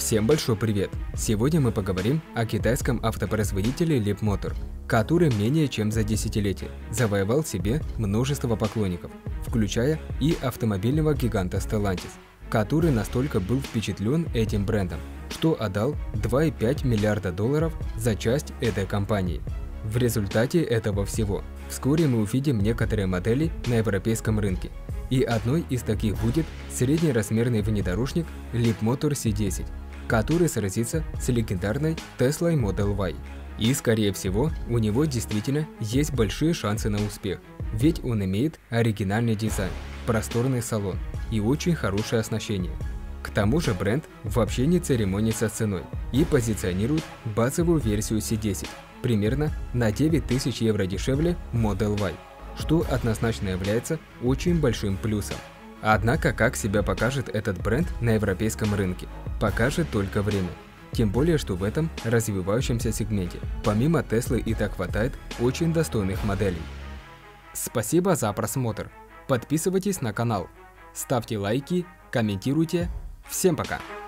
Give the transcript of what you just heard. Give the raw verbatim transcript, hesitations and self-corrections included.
Всем большой привет! Сегодня мы поговорим о китайском автопроизводителе Leapmotor, который менее чем за десятилетие завоевал себе множество поклонников, включая и автомобильного гиганта Stellantis, который настолько был впечатлен этим брендом, что отдал два и пять миллиарда долларов за часть этой компании. В результате этого всего вскоре мы увидим некоторые модели на европейском рынке, и одной из таких будет среднеразмерный внедорожник Leapmotor си десять, который сразится с легендарной Tesla Model Y. И, скорее всего, у него действительно есть большие шансы на успех, ведь он имеет оригинальный дизайн, просторный салон и очень хорошее оснащение. К тому же бренд вообще не церемонится с ценой и позиционирует базовую версию си десять примерно на девять тысяч евро дешевле Model Y, что однозначно является очень большим плюсом. Однако, как себя покажет этот бренд на европейском рынке, покажет только время. Тем более, что в этом развивающемся сегменте, помимо Теслы, и так хватает очень достойных моделей. Спасибо за просмотр. Подписывайтесь на канал, ставьте лайки, комментируйте. Всем пока!